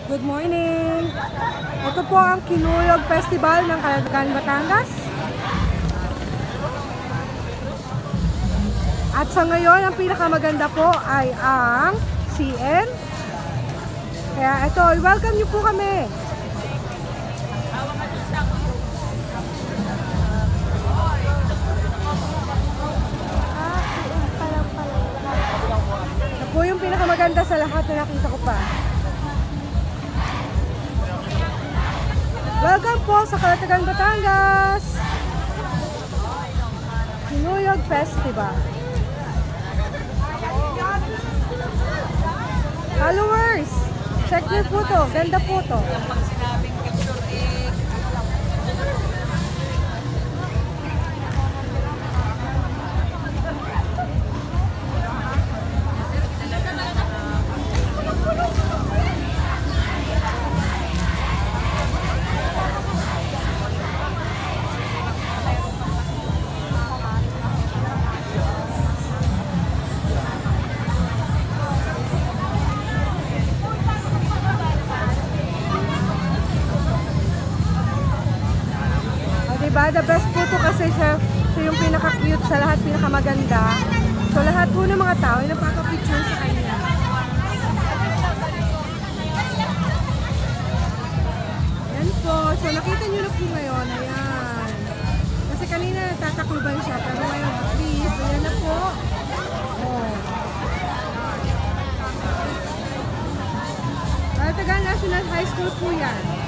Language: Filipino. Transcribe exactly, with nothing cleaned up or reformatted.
Good morning! Ito po ang Kinuyog Festival ng Calatagan, Batangas. At sa ngayon, ang pinakamaganda po ay ang C N. Kaya ito, welcome niyo po kami. Ito po yung pinakamaganda sa lahat na nakita ko pa. Welcome po sa Calatagan, Batangas! Kinuyog Festival. Followers! Check nyo po to. Ganda po to. Diba? The best po to kasi siya, siya yung pinaka-cute sa lahat, pinaka-maganda. So lahat po ng mga tao ay napaka-picture sa kanya. Yan po. So nakita nyo na po ngayon. Ayan. Kasi kanina natatakluban siya. Pero ngayon at least, ayan na po. Oh. Calatagan National High School po yan.